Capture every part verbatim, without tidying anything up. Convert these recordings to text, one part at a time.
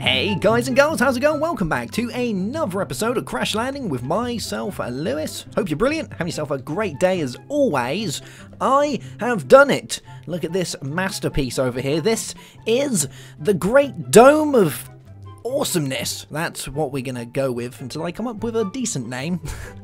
Hey guys and girls, how's it going? Welcome back to another episode of Crash Landing with myself, Lewis. Hope you're brilliant, having yourself a great day as always. I have done it. Look at this masterpiece over here. This is the Great Dome of Awesomeness. That's what we're going to go with until I come up with a decent name.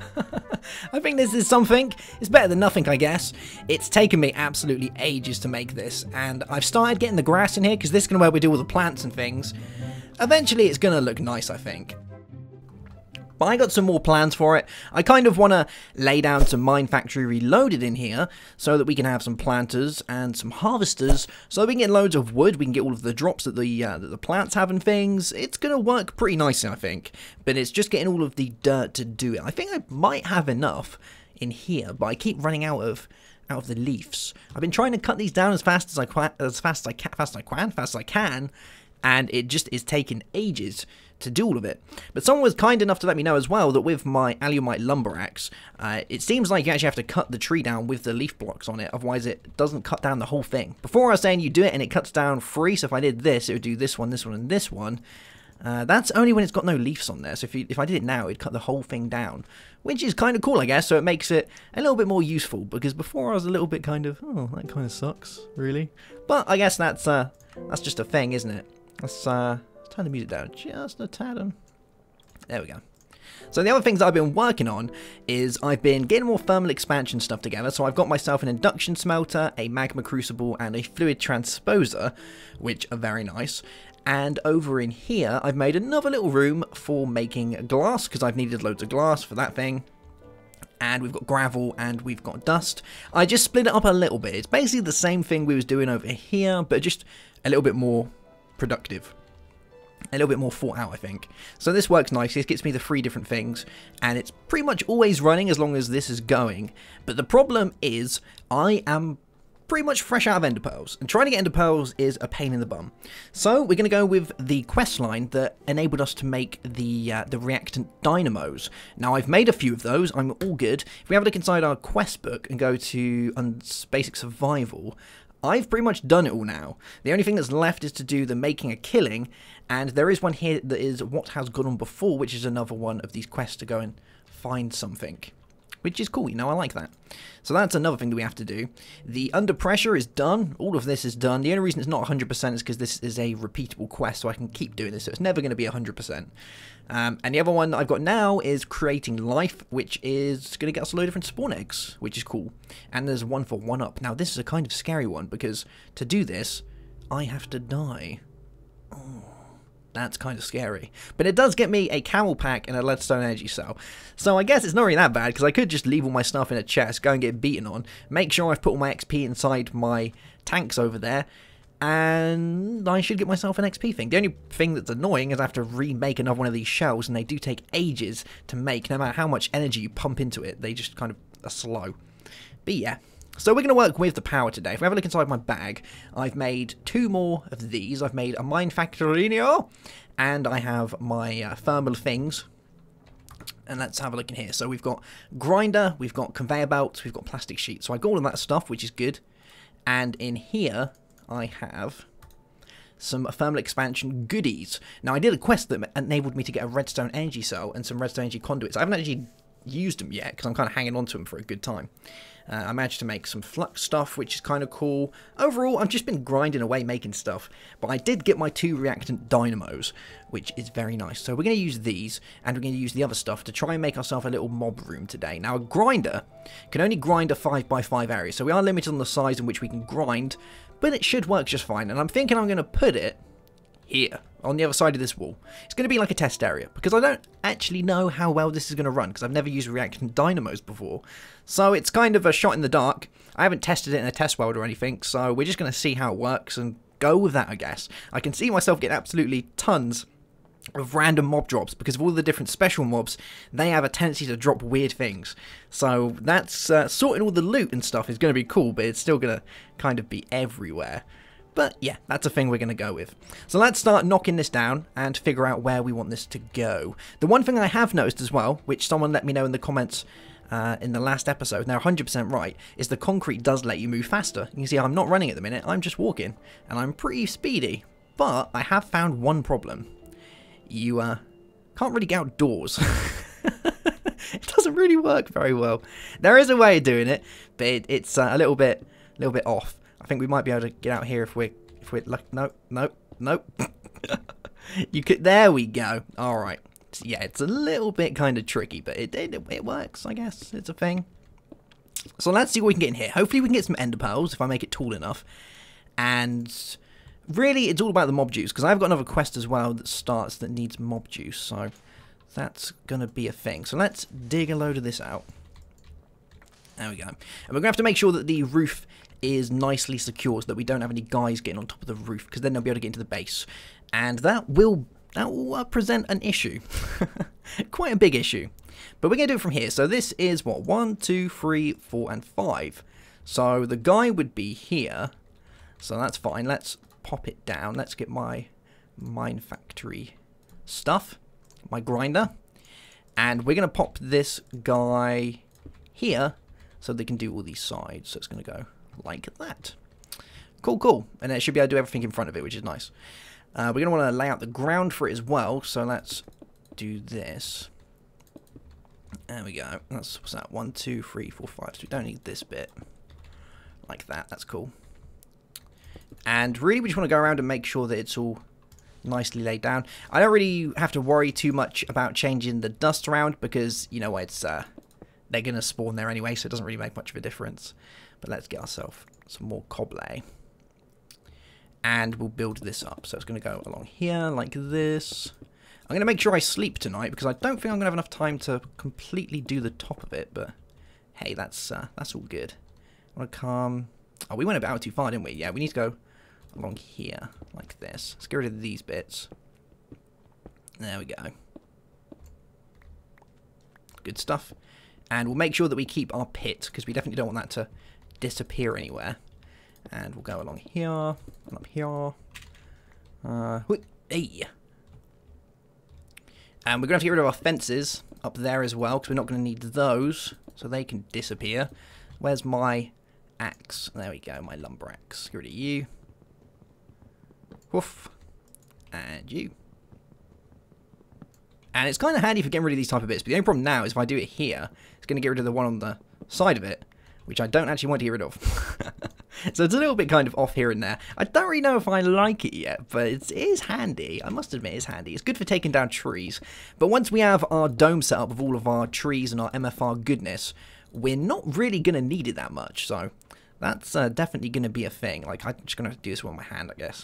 I think this is something. It's better than nothing, I guess. It's taken me absolutely ages to make this, and I've started getting the grass in here because this is going to where we do all the plants and things. Eventually it's going to look nice, I think. But I got some more plans for it. I kind of want to lay down some Mine Factory Reloaded in here so that we can have some planters and some harvesters so that we can get loads of wood. We can get all of the drops that the, uh, that the plants have and things. It's going to work pretty nicely, I think. But it's just getting all of the dirt to do it. I think I might have enough in here, but I keep running out of out of the leaves. I've been trying to cut these down as fast as I can, as fast as I can, fast as I can, fast as I can. And it just is taking ages to do all of it. But someone was kind enough to let me know as well that with my Alumite lumber axe, uh, it seems like you actually have to cut the tree down with the leaf blocks on it, otherwise it doesn't cut down the whole thing. Before I was saying you do it and it cuts down three, so if I did this, it would do this one, this one, and this one. Uh, that's only when it's got no leaves on there, so if, you, if I did it now, it'd cut the whole thing down. Which is kind of cool, I guess, so it makes it a little bit more useful, because before I was a little bit kind of, oh, that kind of sucks, really? But I guess that's, uh, that's just a thing, isn't it? Let's uh, turn the music down just a tad. There we go. So the other things that I've been working on is I've been getting more thermal expansion stuff together. So I've got myself an induction smelter, a magma crucible, and a fluid transposer, which are very nice. And over in here, I've made another little room for making glass, because I've needed loads of glass for that thing. And we've got gravel and we've got dust. I just split it up a little bit. It's basically the same thing we was doing over here, but just a little bit more productive, a little bit more thought out, I think. So this works nicely. This gets me the three different things, and it's pretty much always running as long as this is going. But the problem is I am pretty much fresh out of ender pearls, and trying to get ender pearls is a pain in the bum. So we're going to go with the quest line that enabled us to make the uh, the reactant dynamos. Now I've made a few of those. I'm all good. If we have a look inside our quest book and go to um, basic survival, I've pretty much done it all now. The only thing that's left is to do the making a killing, and there is one here that is what has gone on before, which is another one of these quests to go and find something, which is cool, you know, I like that. So that's another thing that we have to do. The under pressure is done. All of this is done. The only reason it's not one hundred percent is because this is a repeatable quest, so I can keep doing this, so it's never going to be one hundred percent. Um, and the other one that I've got now is creating life, which is going to get us a load of different spawn eggs, which is cool. And there's one for one up. Now this is a kind of scary one, because to do this, I have to die. Oh, that's kind of scary. But it does get me a camel pack and a leadstone energy cell. So I guess it's not really that bad, because I could just leave all my stuff in a chest, go and get beaten on, make sure I've put all my X P inside my tanks over there, and I should get myself an X P thing. The only thing that's annoying is I have to remake another one of these shells, and they do take ages to make. No matter how much energy you pump into it, they just kind of are slow. But yeah, so we're going to work with the power today. If we have a look inside my bag, I've made two more of these. I've made a Mine Factory, and I have my uh, thermal things. And let's have a look in here. So we've got grinder, we've got conveyor belts, we've got plastic sheets. So I got all of that stuff, which is good. And in here I have some thermal expansion goodies. Now I did a quest that enabled me to get a redstone energy cell and some redstone energy conduits. I haven't actually used them yet because I'm kind of hanging on to them for a good time. Uh, I managed to make some flux stuff, which is kind of cool. Overall, I've just been grinding away making stuff, but I did get my two reactant dynamos, which is very nice. So we're going to use these, and we're going to use the other stuff to try and make ourselves a little mob room today. Now, a grinder can only grind a five by five area, so we are limited on the size in which we can grind, but it should work just fine. And I'm thinking I'm going to put it here, on the other side of this wall. It's going to be like a test area, because I don't actually know how well this is going to run, because I've never used reactant dynamos before. So it's kind of a shot in the dark. I haven't tested it in a test world or anything, so we're just going to see how it works and go with that, I guess. I can see myself getting absolutely tons of random mob drops, because of all the different special mobs, they have a tendency to drop weird things. So that's uh, sorting all the loot and stuff is going to be cool, but it's still going to kind of be everywhere. But yeah, that's a thing we're going to go with. So let's start knocking this down and figure out where we want this to go. The one thing I have noticed as well, which someone let me know in the comments uh, in the last episode, now one hundred percent right, is the concrete does let you move faster. You can see I'm not running at the minute, I'm just walking, and I'm pretty speedy. But I have found one problem. you uh, can't really get outdoors. It doesn't really work very well. There is a way of doing it, but it, it's uh, a little bit, a little bit off. I think we might be able to get out here if we're, if we're lucky. No, no, no. You could. There we go. All right. So, yeah, it's a little bit kind of tricky, but it, it it works. I guess it's a thing. So let's see what we can get in here. Hopefully we can get some ender pearls if I make it tall enough. And really, it's all about the mob juice, because I've got another quest as well that starts that needs mob juice. So that's going to be a thing. So let's dig a load of this out. There we go. And we're going to have to make sure that the roof is nicely secure so that we don't have any guys getting on top of the roof, because then they'll be able to get into the base. And that will, that will uh, present an issue. Quite a big issue. But we're going to do it from here. So this is what? One, two, three, four, and five. So the guy would be here. So that's fine. Let's pop it down. Let's get my mine factory stuff. My grinder. And we're going to pop this guy here so they can do all these sides. So it's going to go like that. Cool, cool. And it should be able to do everything in front of it, which is nice. Uh, we're going to want to lay out the ground for it as well. So let's do this. There we go. That's, what's that? One, two, three, four, five. So we don't need this bit. Like that. That's cool. And really, we just want to go around and make sure that it's all nicely laid down. I don't really have to worry too much about changing the dust around because, you know, it's uh, they're going to spawn there anyway, so it doesn't really make much of a difference. But let's get ourselves some more cobble. And we'll build this up. So it's going to go along here like this. I'm going to make sure I sleep tonight because I don't think I'm going to have enough time to completely do the top of it. But hey, that's uh, that's all good. I want to come... Oh, we went a bit out too far, didn't we? Yeah, we need to go along here like this. Let's get rid of these bits. There we go. Good stuff. And we'll make sure that we keep our pit because we definitely don't want that to disappear anywhere. And we'll go along here and up here. Uh, hey. And we're going to have to get rid of our fences up there as well, because we're not going to need those, so they can disappear. Where's my axe? There we go, my lumber axe. Get rid of you. Woof. And you. And it's kind of handy for getting rid of these type of bits, but the only problem now is if I do it here, it's going to get rid of the one on the side of it, which I don't actually want to get rid of. So it's a little bit kind of off here and there. I don't really know if I like it yet, but it's, it is handy. I must admit it's handy. It's good for taking down trees. But once we have our dome set up with all of our trees and our M F R goodness, we're not really going to need it that much. So that's uh, definitely going to be a thing. Like, I'm just going to do this with my hand, I guess.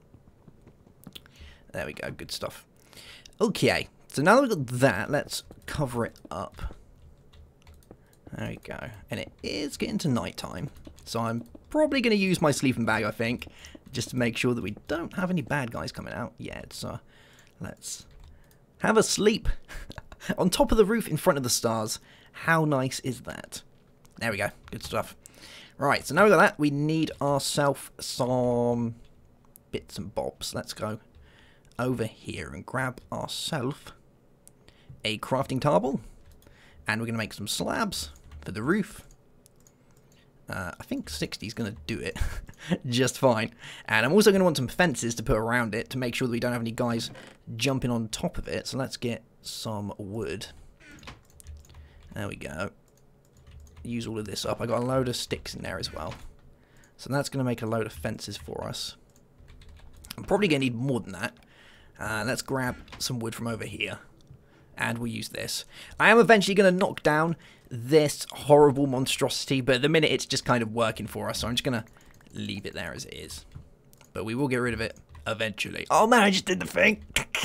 There we go. Good stuff. Okay. So now that we've got that, let's cover it up. There we go. And it is getting to night time. So I'm probably going to use my sleeping bag, I think, just to make sure that we don't have any bad guys coming out yet. So let's have a sleep on top of the roof in front of the stars. How nice is that? There we go. Good stuff. Right, so now we've got that, we need ourselves some bits and bobs. Let's go over here and grab ourselves a crafting table. And we're going to make some slabs for the roof. Uh, I think sixty is going to do it just fine. And I'm also going to want some fences to put around it to make sure that we don't have any guys jumping on top of it. So let's get some wood. There we go. Use all of this up. I got a load of sticks in there as well. So that's going to make a load of fences for us. I'm probably going to need more than that. Uh, let's grab some wood from over here. And we'll use this. I am eventually going to knock down this horrible monstrosity, but at the minute it's just kind of working for us, so I'm just going to leave it there as it is. But we will get rid of it eventually. Oh man, I just did the thing!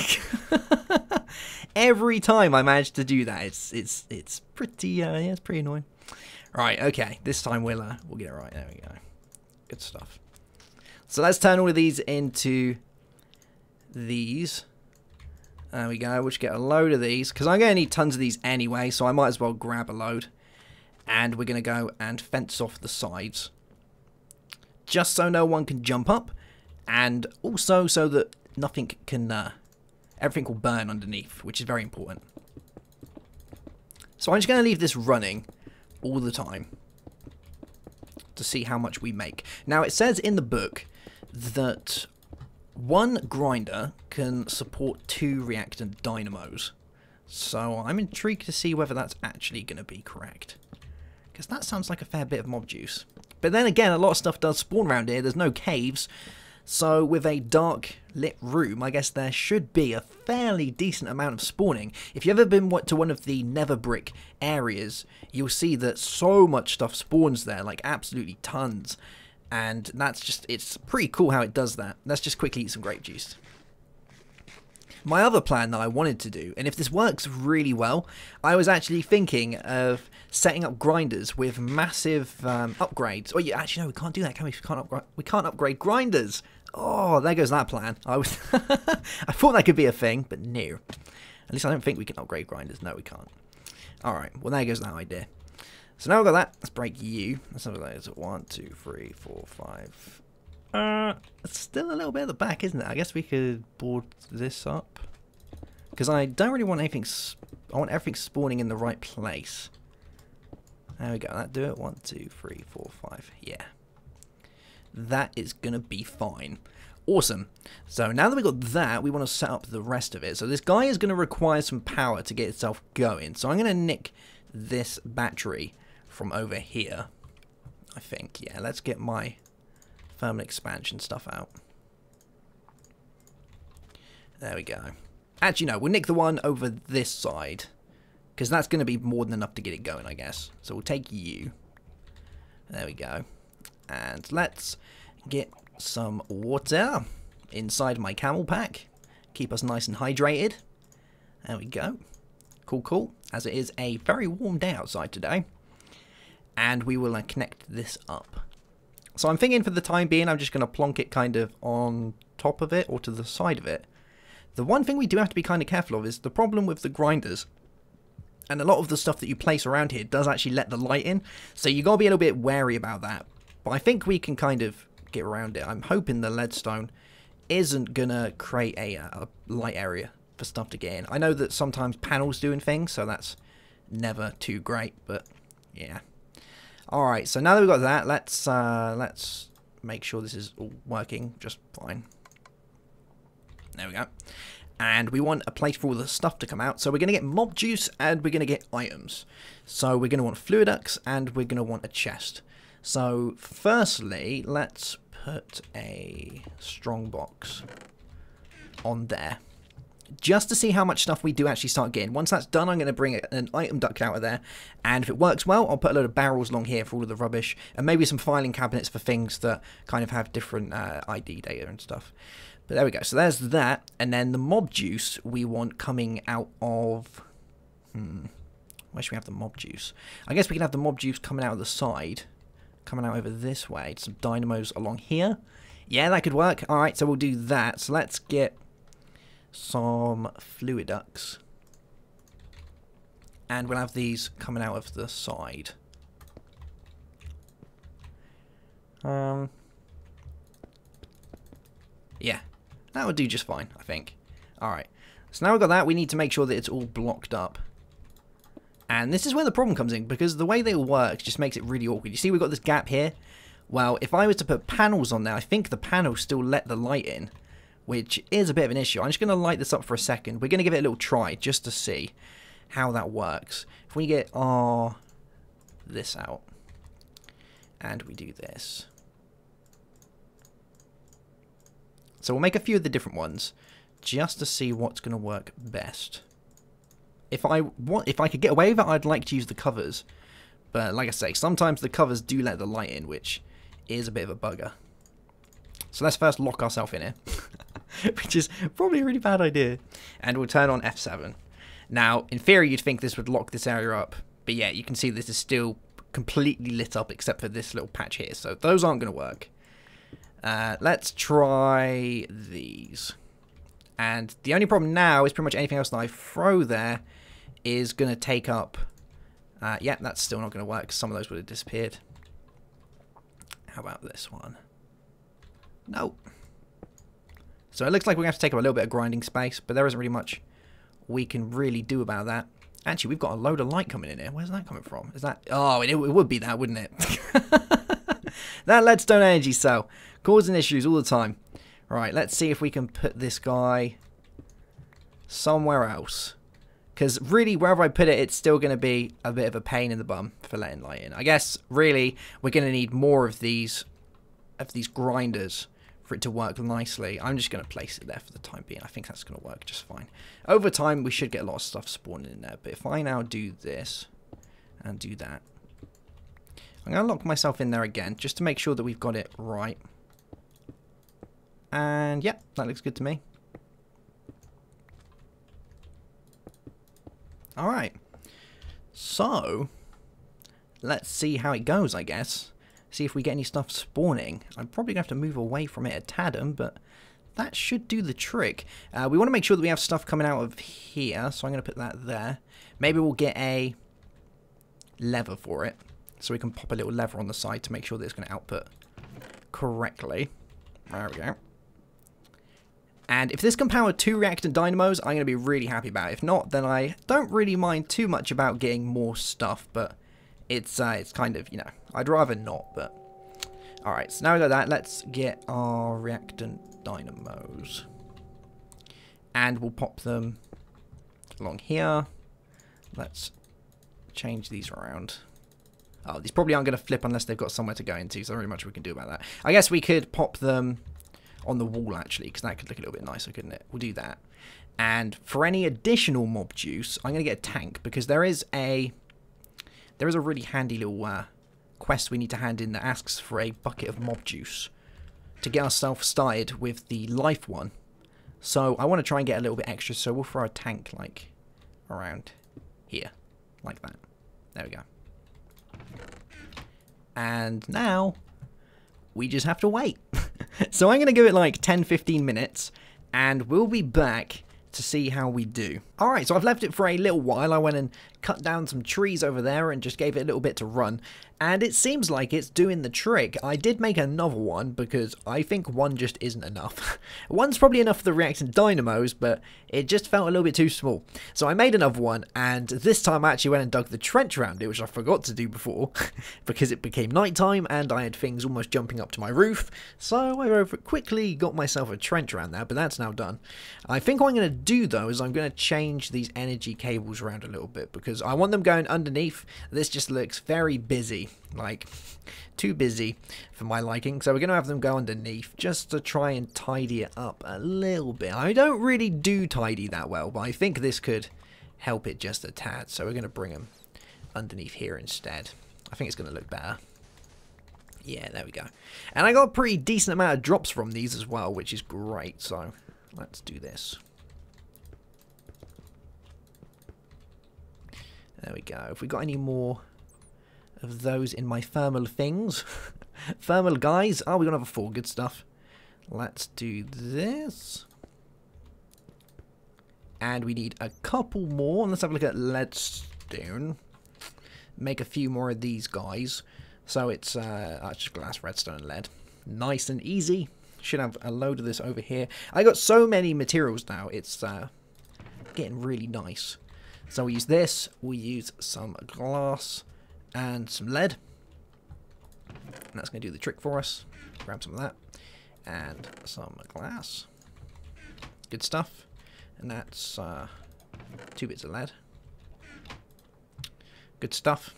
Every time I manage to do that, it's it's it's pretty uh, yeah, it's pretty annoying. Right, okay, this time we'll uh, we'll get it right. There we go. Good stuff. So let's turn all of these into these. There we go, we'll just get a load of these, because I'm going to need tons of these anyway, so I might as well grab a load. And we're going to go and fence off the sides. Just so no one can jump up, and also so that nothing can, uh, everything will burn underneath, which is very important. So I'm just going to leave this running all the time to see how much we make. Now, it says in the book that one grinder can support two reactor dynamos. So I'm intrigued to see whether that's actually going to be correct. Because that sounds like a fair bit of mob juice. But then again, a lot of stuff does spawn around here. There's no caves. So with a dark lit room, I guess there should be a fairly decent amount of spawning. If you've ever been to one of the nether brick areas, you'll see that so much stuff spawns there, like absolutely tons. And that's just, it's pretty cool how it does that. Let's just quickly eat some grape juice. My other plan that I wanted to do, and if this works really well, I was actually thinking of setting up grinders with massive um, upgrades. Oh, yeah, actually, no, we can't do that, can we? We can't, upgrade, we can't upgrade grinders. Oh, there goes that plan. I was, I thought that could be a thing, but no. At least I don't think we can upgrade grinders. No, we can't. All right, well, there goes that idea. So now we've got that. Let's break you. Let's have a look. One, two, three, four, five. Uh, it's still a little bit at the back, isn't it? I guess we could board this up. Because I don't really want anything... Sp I want everything spawning in the right place. There we go. That do it. One, two, three, four, five. Yeah. That is going to be fine. Awesome. So now that we've got that, we want to set up the rest of it. So this guy is going to require some power to get itself going. So I'm going to nick this battery from over here. I think. Yeah, let's get my... thermal expansion stuff out. There we go. Actually, no, we'll nick the one over this side, because that's going to be more than enough to get it going, I guess. So we'll take you. There we go. And let's get some water inside my camel pack. Keep us nice and hydrated. There we go. Cool, cool. As it is a very warm day outside today. And we will uh, connect this up. So I'm thinking for the time being, I'm just going to plonk it kind of on top of it or to the side of it. The one thing we do have to be kind of careful of is the problem with the grinders. And a lot of the stuff that you place around here does actually let the light in. So you got to be a little bit wary about that. But I think we can kind of get around it. I'm hoping the leadstone isn't going to create a, a light area for stuff to get in. I know that sometimes panels doing things, so that's never too great. But yeah. Alright, so now that we've got that, let's uh, let's make sure this is all working just fine. There we go. And we want a place for all the stuff to come out. So we're going to get mob juice and we're going to get items. So we're going to want fluiducts and we're going to want a chest. So firstly, let's put a strong box on there. Just to see how much stuff we do actually start getting. Once that's done, I'm going to bring an item duct out of there. And if it works well, I'll put a load of barrels along here for all of the rubbish. And maybe some filing cabinets for things that kind of have different uh, I D data and stuff. But there we go. So there's that. And then the mob juice we want coming out of... Hmm. Where should we have the mob juice? I guess we can have the mob juice coming out of the side. Coming out over this way. Some dynamos along here. Yeah, that could work. Alright, so we'll do that. So let's get... some fluiducts, and we'll have these coming out of the side. Um, yeah, that would do just fine, I think. Alright, so now we've got that, we need to make sure that it's all blocked up. And this is where the problem comes in, because the way they all work just makes it really awkward. You see we've got this gap here? Well, if I was to put panels on there, I think the panels still let the light in, which is a bit of an issue. I'm just going to light this up for a second. We're going to give it a little try just to see how that works. If we get our this out and we do this. So we'll make a few of the different ones just to see what's going to work best. If I want, if I could get away with it, I'd like to use the covers. But like I say, sometimes the covers do let the light in, which is a bit of a bugger. So let's first lock ourselves in here. Which is probably a really bad idea. And we'll turn on F seven. Now, in theory, you'd think this would lock this area up. But yeah, you can see this is still completely lit up except for this little patch here. So those aren't going to work. Uh, let's try these. And the only problem now is pretty much anything else that I throw there is going to take up... Uh, yeah, that's still not going to work. Some of those would have disappeared. How about this one? No. So it looks like we're going to have to take up a little bit of grinding space, but there isn't really much we can really do about that. Actually, we've got a load of light coming in here. Where's that coming from? Is that... Oh, it, it would be that, wouldn't it? That leadstone energy cell. Causing issues all the time. Right, let's see if we can put this guy somewhere else. Because really, wherever I put it, it's still going to be a bit of a pain in the bum for letting light in. I guess, really, we're going to need more of these of these grinders for it to work nicely. I'm just going to place it there for the time being. I think that's going to work just fine. Over time, we should get a lot of stuff spawning in there. But if I now do this and do that, I'm going to lock myself in there again just to make sure that we've got it right. And, yep, that looks good to me. Alright, so let's see how it goes, I guess. See if we get any stuff spawning. I'm probably going to have to move away from it a tad, but that should do the trick. Uh, we want to make sure that we have stuff coming out of here, so I'm going to put that there. Maybe we'll get a lever for it, so we can pop a little lever on the side to make sure that it's going to output correctly. There we go. And if this can power two reactant dynamos, I'm going to be really happy about it. If not, then I don't really mind too much about getting more stuff, but it's uh, it's kind of, you know, I'd rather not, but... Alright, so now we got that, let's get our reactant dynamos. And we'll pop them along here. Let's change these around. Oh, these probably aren't going to flip unless they've got somewhere to go into, so not really much we can do about that. I guess we could pop them on the wall, actually, because that could look a little bit nicer, couldn't it? We'll do that. And for any additional mob juice, I'm going to get a tank, because there is a there is a really handy little uh, quest we need to hand in that asks for a bucket of mob juice to get ourselves started with the life one. So I want to try and get a little bit extra, so we'll throw a tank, like, around here, like that. There we go. And now we just have to wait. So I'm going to give it like ten fifteen minutes, and we'll be back to see how we do. Alright, so I've left it for a little while. I went and cut down some trees over there and just gave it a little bit to run, and it seems like it's doing the trick. I did make another one because I think one just isn't enough. One's probably enough for the reactant dynamos, but it just felt a little bit too small. So I made another one, and this time I actually went and dug the trench around it, which I forgot to do before because it became nighttime and I had things almost jumping up to my roof. So I over quickly got myself a trench around there, but that's now done. I think what I'm going to do though is I'm going to change these energy cables around a little bit because I want them going underneath. This just looks very busy, like too busy for my liking, so we're going to have them go underneath just to try and tidy it up a little bit. I don't really do tidy that well, but I think this could help it just a tad, so we're going to bring them underneath here instead. I think it's going to look better. Yeah, there we go. And I got a pretty decent amount of drops from these as well, which is great, so let's do this. There we go. If we got any more of those in my thermal things. Thermal guys. Oh, we're going to have a four. Good stuff. Let's do this. And we need a couple more. Let's have a look at leadstone. Make a few more of these guys. So it's uh, oh, it's just glass, redstone, and lead. Nice and easy. Should have a load of this over here. I got so many materials now. It's uh, getting really nice. So we use this. We use some glass and some lead. And that's going to do the trick for us. Grab some of that. And some glass. Good stuff. And that's uh, two bits of lead. Good stuff.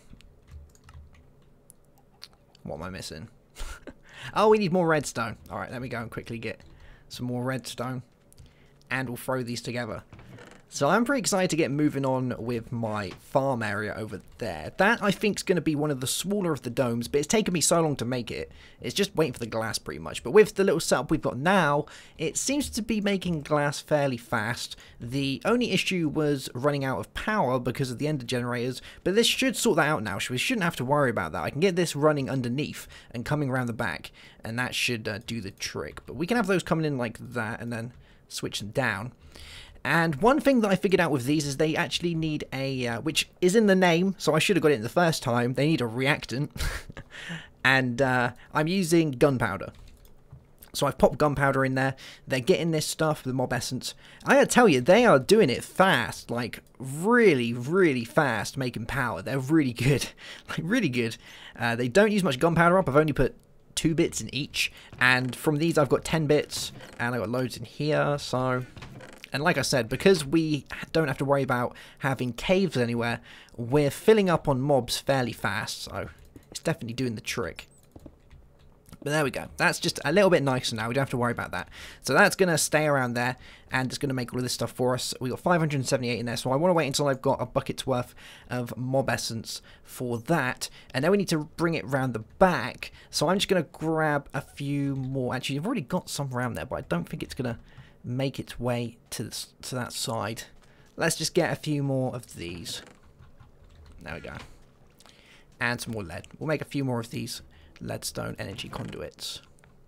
What am I missing? Oh, we need more redstone. Alright, let me go and quickly get some more redstone. And we'll throw these together. So I'm pretty excited to get moving on with my farm area over there. That, I think, is going to be one of the smaller of the domes, but it's taken me so long to make it. It's just waiting for the glass, pretty much. But with the little setup we've got now, it seems to be making glass fairly fast. The only issue was running out of power because of the ender generators, but this should sort that out now, so we shouldn't have to worry about that. I can get this running underneath and coming around the back, and that should uh, do the trick. But we can have those coming in like that, and then switch them down. And one thing that I figured out with these is they actually need a, uh, which is in the name, so I should have got it the first time, they need a reactant. And uh, I'm using gunpowder. So I've popped gunpowder in there. They're getting this stuff, the mob essence. I gotta tell you, they are doing it fast, like really, really fast, making power. They're really good, like really good. Uh, they don't use much gunpowder up. I've only put two bits in each, and from these I've got ten bits, and I've got loads in here, so... And like I said, because we don't have to worry about having caves anywhere, we're filling up on mobs fairly fast, so it's definitely doing the trick. But there we go. That's just a little bit nicer now. We don't have to worry about that. So that's going to stay around there, and it's going to make all of this stuff for us. We've got five hundred seventy-eight in there, so I want to wait until I've got a bucket's worth of mob essence for that. And then we need to bring it round the back. So I'm just going to grab a few more. Actually, I've already got some around there, but I don't think it's going to make its way to, this, to that side. Let's just get a few more of these. There we go. And some more lead. We'll make a few more of these leadstone energy conduits.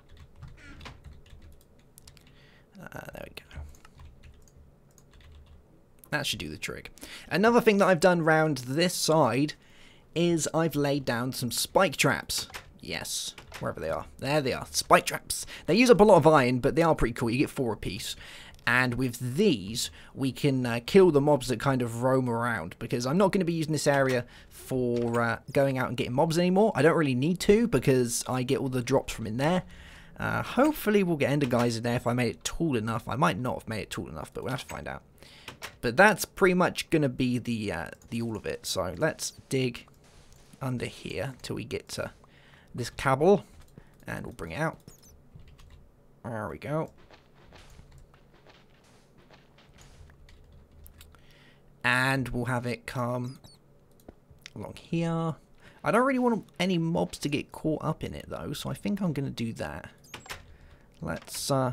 Uh, there we go. That should do the trick. Another thing that I've done round this side is I've laid down some spike traps. Yes, wherever they are. There they are. Spike traps. They use up a lot of iron, but they are pretty cool. You get four apiece. And with these, we can uh, kill the mobs that kind of roam around. Because I'm not going to be using this area for uh, going out and getting mobs anymore. I don't really need to, because I get all the drops from in there. Uh, hopefully we'll get ender guys in there if I made it tall enough. I might not have made it tall enough, but we'll have to find out. But that's pretty much going to be the, uh, the all of it. So let's dig under here till we get to this cable. And we'll bring it out. There we go. And we'll have it come along here. I don't really want any mobs to get caught up in it though, so I think I'm going to do that. Let's uh,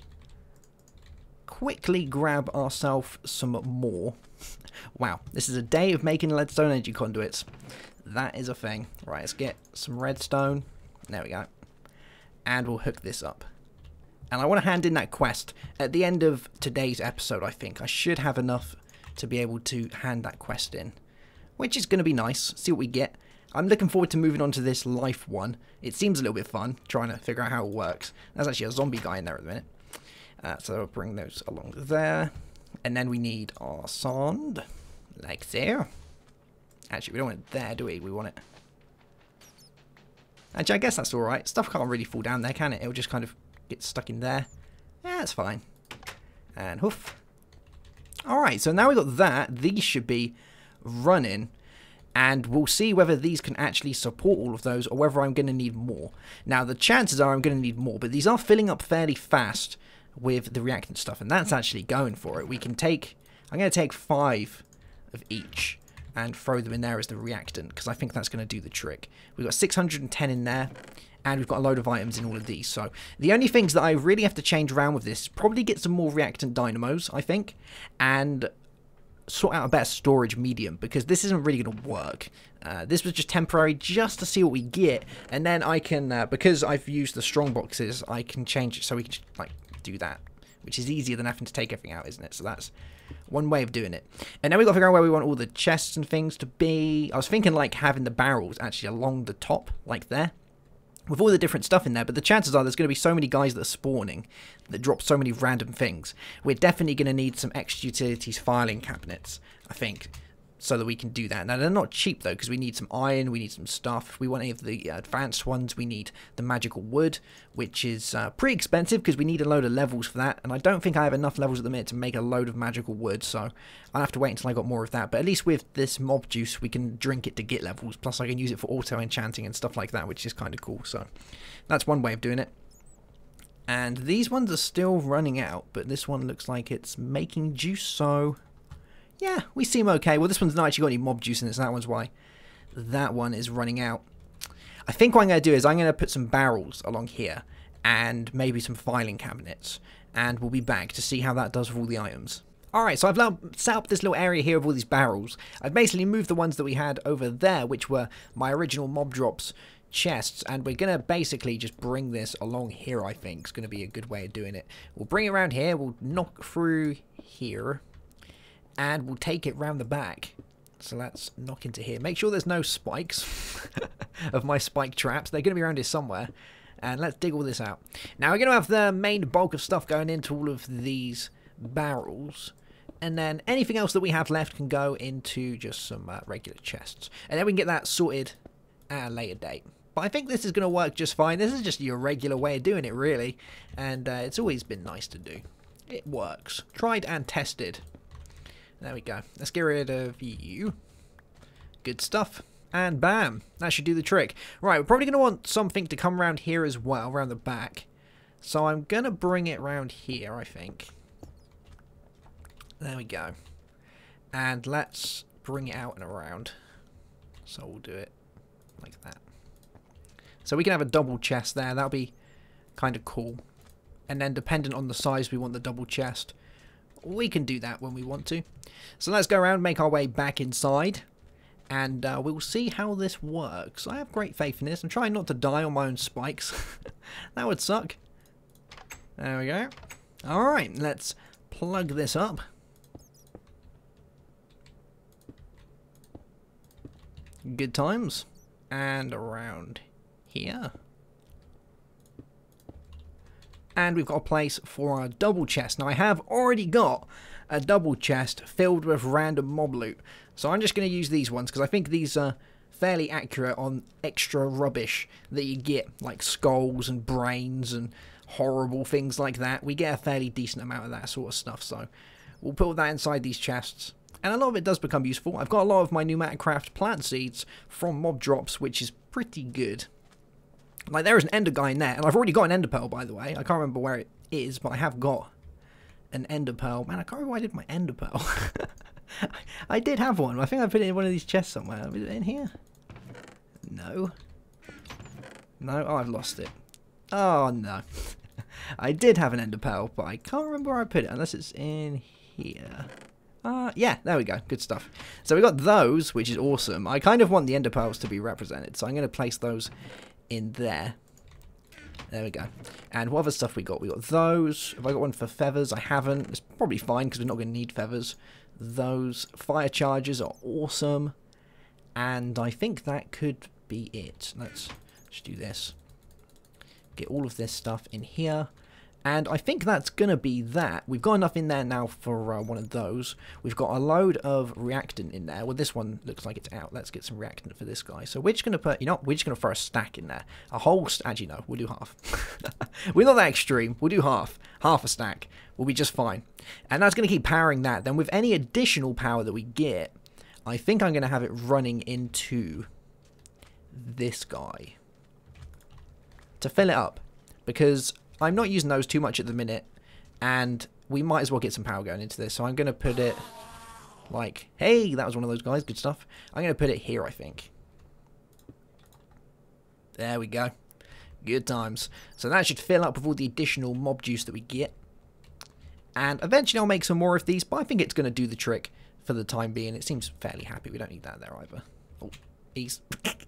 quickly grab ourselves some more. Wow, this is a day of making leadstone energy conduits. That is a thing. Right, let's get some redstone. There we go. And we'll hook this up. And I want to hand in that quest at the end of today's episode, I think. I should have enough to be able to hand that quest in, which is going to be nice. See what we get. I'm looking forward to moving on to this life one. It seems a little bit fun, trying to figure out how it works. There's actually a zombie guy in there at the minute. Uh, so I'll bring those along there. And then we need our sand, like there. Actually, we don't want it there, do we? We want it... Actually, I guess that's alright. Stuff can't really fall down there, can it? It'll just kind of get stuck in there. Yeah, that's fine. And hoof. Alright, so now we've got that. These should be running. And we'll see whether these can actually support all of those or whether I'm going to need more. Now, the chances are I'm going to need more, but these are filling up fairly fast with the reactant stuff. And that's actually going for it. We can take... I'm going to take five of each and throw them in there as the reactant, because I think that's going to do the trick. We've got six hundred ten in there, and we've got a load of items in all of these. So the only things that I really have to change around with this is probably get some more reactant dynamos, I think, and sort out a better storage medium, because this isn't really going to work. Uh, this was just temporary, just to see what we get, and then I can, uh, because I've used the strong boxes, I can change it so we can just, like, do that, which is easier than having to take everything out, isn't it? So that's one way of doing it. And now we've got to figure out where we want all the chests and things to be. I was thinking like having the barrels actually along the top, like there, with all the different stuff in there, but the chances are there's going to be so many guys that are spawning that drop so many random things. We're definitely going to need some extra utilities filing cabinets, I think, so that we can do that. Now, they're not cheap, though, because we need some iron, we need some stuff. If we want any of the advanced ones, we need the magical wood, which is uh, pretty expensive because we need a load of levels for that, and I don't think I have enough levels at the minute to make a load of magical wood, so I'll have to wait until I got more of that. But at least with this mob juice, we can drink it to get levels, plus I can use it for auto-enchanting and stuff like that, which is kind of cool, so that's one way of doing it. And these ones are still running out, but this one looks like it's making juice, so... yeah, we seem okay. Well, this one's not actually got any mob juice in it, so that one's why that one is running out. I think what I'm going to do is I'm going to put some barrels along here and maybe some filing cabinets, and we'll be back to see how that does with all the items. Alright, so I've now set up this little area here of all these barrels. I've basically moved the ones that we had over there, which were my original mob drops chests, and we're going to basically just bring this along here, I think. It's going to be a good way of doing it. We'll bring it around here, we'll knock through here, and we'll take it round the back. So let's knock into here. Make sure there's no spikes of my spike traps. They're going to be around here somewhere. And let's dig all this out. Now we're going to have the main bulk of stuff going into all of these barrels. And then anything else that we have left can go into just some uh, regular chests. And then we can get that sorted at a later date. But I think this is going to work just fine. This is just your regular way of doing it, really. And uh, it's always been nice to do. It works. Tried and tested. There we go. Let's get rid of you. Good stuff. And bam. That should do the trick. Right, we're probably going to want something to come around here as well, around the back. So I'm going to bring it around here, I think. There we go. And let's bring it out and around. So we'll do it like that. So we can have a double chest there. That'll be kind of cool. And then dependent on the size we want the double chest, we can do that when we want to. So let's go around, make our way back inside. And uh, we'll see how this works. I have great faith in this. I'm trying not to die on my own spikes. That would suck. There we go. Alright, let's plug this up. Good times. And around here. And we've got a place for our double chest. Now I have already got a double chest filled with random mob loot. So I'm just going to use these ones because I think these are fairly accurate on extra rubbish that you get, like skulls and brains and horrible things like that. We get a fairly decent amount of that sort of stuff. So we'll put that inside these chests. And a lot of it does become useful. I've got a lot of my Pneumaticraft plant seeds from mob drops, which is pretty good. Like, there is an ender guy in there, and I've already got an ender pearl, by the way. I can't remember where it is, but I have got an ender pearl. Man, I can't remember where I did my ender pearl. I did have one. I think I put it in one of these chests somewhere. Is it in here? No. No? Oh, I've lost it. Oh, no. I did have an ender pearl, but I can't remember where I put it, unless it's in here. Uh, yeah, there we go. Good stuff. So we got those, which is awesome. I kind of want the ender pearls to be represented, so I'm going to place those in there. There we go. And what other stuff we got? We got those. Have I got one for feathers? I haven't. It's probably fine because we're not going to need feathers. Those fire charges are awesome. And I think that could be it. Let's just do this. Get all of this stuff in here. And I think that's going to be that. We've got enough in there now for uh, one of those. We've got a load of reactant in there. Well, this one looks like it's out. Let's get some reactant for this guy. So we're just going to put, you know, we're just going to throw a stack in there. A whole stack. Actually, no, we'll do half. We're not that extreme. We'll do half. Half a stack. We'll be just fine. And that's going to keep powering that. Then with any additional power that we get, I think I'm going to have it running into this guy to fill it up. Because I'm not using those too much at the minute, and we might as well get some power going into this. So I'm going to put it like, hey, that was one of those guys. Good stuff. I'm going to put it here, I think. There we go. Good times. So that should fill up with all the additional mob juice that we get. And eventually I'll make some more of these, but I think it's going to do the trick for the time being. It seems fairly happy. We don't need that there either. Oh, ease.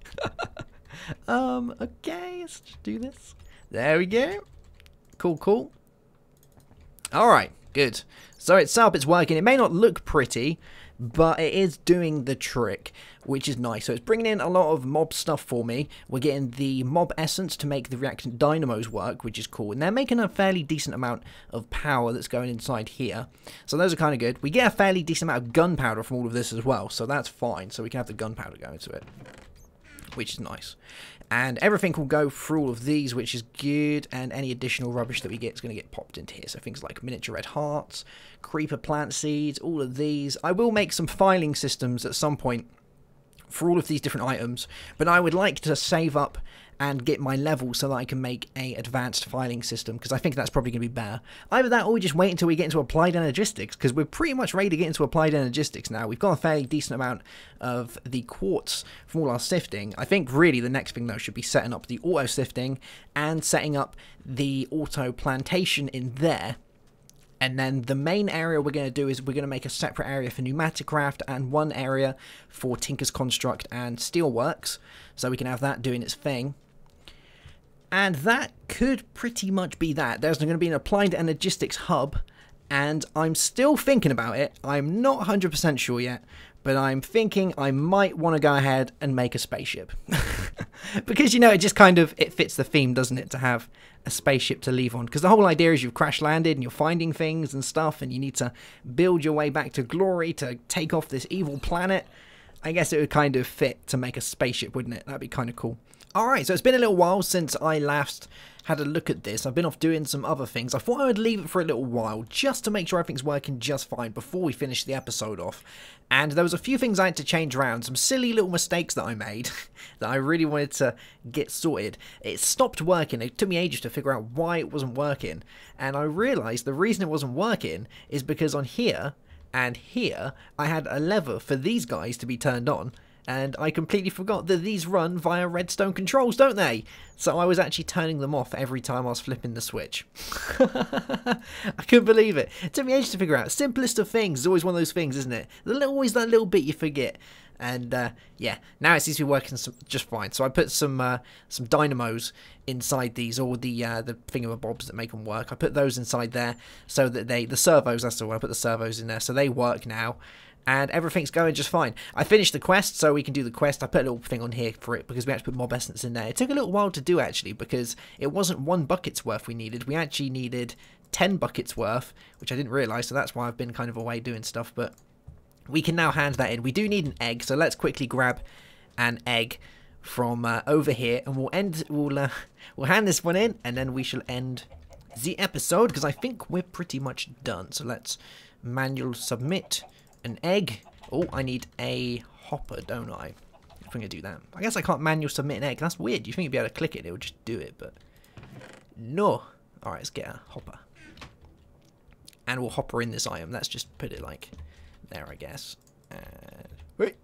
um, okay, let's just do this. There we go. Cool, cool. Alright, good. So it's up, it's working. It may not look pretty, but it is doing the trick, which is nice. So it's bringing in a lot of mob stuff for me. We're getting the mob essence to make the reactant dynamos work, which is cool. And they're making a fairly decent amount of power that's going inside here. So those are kind of good. We get a fairly decent amount of gunpowder from all of this as well, so that's fine. So we can have the gunpowder go into it, which is nice. And everything will go through all of these, which is good, and any additional rubbish that we get is going to get popped into here. So things like miniature red hearts, creeper plant seeds, all of these. I will make some filing systems at some point for all of these different items, but I would like to save up and get my level so that I can make a advanced filing system, because I think that's probably going to be better. Either that, or we just wait until we get into applied energistics, because we're pretty much ready to get into applied energistics now. We've got a fairly decent amount of the quartz from all our sifting. I think really the next thing though should be setting up the auto sifting and setting up the auto plantation in there. And then the main area we're going to do is we're going to make a separate area for Pneumaticraft and one area for Tinker's Construct and Steelworks, so we can have that doing its thing. And that could pretty much be that. There's going to be an applied energistics hub, and I'm still thinking about it. I'm not one hundred percent sure yet, but I'm thinking I might want to go ahead and make a spaceship. Because, you know, it just kind of, it fits the theme, doesn't it, to have a spaceship to leave on. Because the whole idea is you've crash landed and you're finding things and stuff, and you need to build your way back to glory to take off this evil planet. I guess it would kind of fit to make a spaceship, wouldn't it? That'd be kind of cool. Alright, so it's been a little while since I last had a look at this. I've been off doing some other things. I thought I would leave it for a little while just to make sure everything's working just fine before we finish the episode off. And there was a few things I had to change around, some silly little mistakes that I made that I really wanted to get sorted. It stopped working. It took me ages to figure out why it wasn't working. And I realised the reason it wasn't working is because on here and here I had a lever for these guys to be turned on. And I completely forgot that these run via redstone controls, don't they? So I was actually turning them off every time I was flipping the switch. I couldn't believe it. It took me ages to figure out. Simplest of things is always one of those things, isn't it? There's always that little bit you forget. And uh, yeah, now it seems to be working some, just fine. So I put some uh, some dynamos inside these, or the uh, the thingamabobs that make them work. I put those inside there so that they, the servos, that's the one, I put the servos in there, so they work now. And everything's going just fine. I finished the quest, so we can do the quest. I put a little thing on here for it because we actually put mob essence in there. It took a little while to do, actually, because it wasn't one bucket's worth we needed. We actually needed ten buckets worth, which I didn't realise, so that's why I've been kind of away doing stuff. But we can now hand that in. We do need an egg, so let's quickly grab an egg from uh, over here, and we'll end. We'll uh, we'll hand this one in, and then we shall end the episode because I think we're pretty much done. So let's manual submit. An egg. Oh, I need a hopper, don't I? If I'm going to do that. I guess I can't manual submit an egg. That's weird. You think you'd be able to click it, it would just do it, but no. Alright, let's get a hopper. And we'll hopper in this item. Let's just put it like there, I guess. And wait.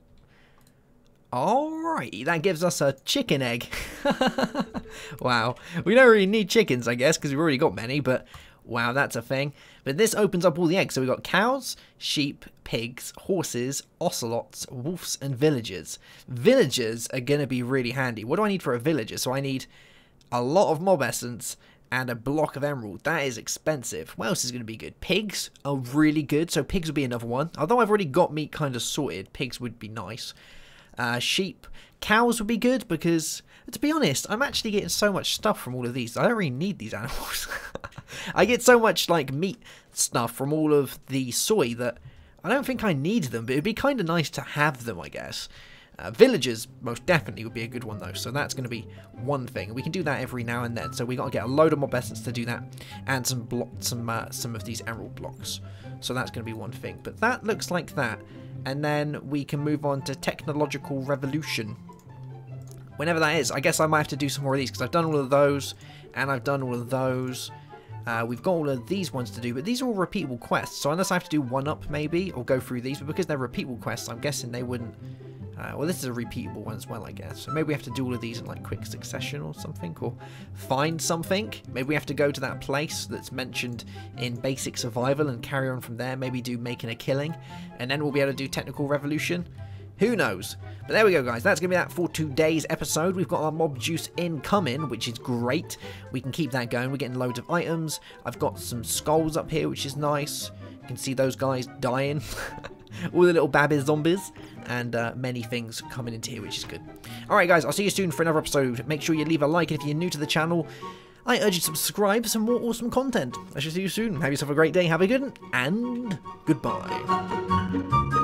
Alright, that gives us a chicken egg. Wow. We don't really need chickens, I guess, because we've already got many, but wow, that's a thing. But this opens up all the eggs. So we've got cows, sheep, pigs, horses, ocelots, wolves, and villagers. Villagers are going to be really handy. What do I need for a villager? So I need a lot of mob essence and a block of emerald. That is expensive. What else is going to be good? Pigs are really good. So pigs would be another one. Although I've already got meat kind of sorted, pigs would be nice. Uh, sheep. Cows would be good because, to be honest, I'm actually getting so much stuff from all of these. I don't really need these animals. I get so much like meat stuff from all of the soy that I don't think I need them, but it'd be kind of nice to have them, I guess. Uh, villagers most definitely would be a good one though, so that's going to be one thing. We can do that every now and then, so we got to get a load of mob essence to do that, and some block, some uh, some of these emerald blocks. So that's going to be one thing. But that looks like that, and then we can move on to technological revolution. Whenever that is, I guess I might have to do some more of these because I've done all of those, and I've done all of those. Uh, we've got all of these ones to do, but these are all repeatable quests. So unless I have to do one up maybe, or go through these, but because they're repeatable quests, I'm guessing they wouldn't. Uh, well, this is a repeatable one as well, I guess. So maybe we have to do all of these in like quick succession or something, or find something. Maybe we have to go to that place that's mentioned in Basic Survival and carry on from there. Maybe do Making a Killing, and then we'll be able to do Technical Revolution. Who knows? But there we go, guys. That's going to be that for today's episode. We've got our mob juice incoming, which is great. We can keep that going. We're getting loads of items. I've got some skulls up here, which is nice. You can see those guys dying. All the little babbies zombies. And uh, many things coming into here, which is good. Alright, guys. I'll see you soon for another episode. Make sure you leave a like. And if you're new to the channel, I urge you to subscribe for some more awesome content. I shall see you soon. Have yourself a great day. Have a good one. And goodbye.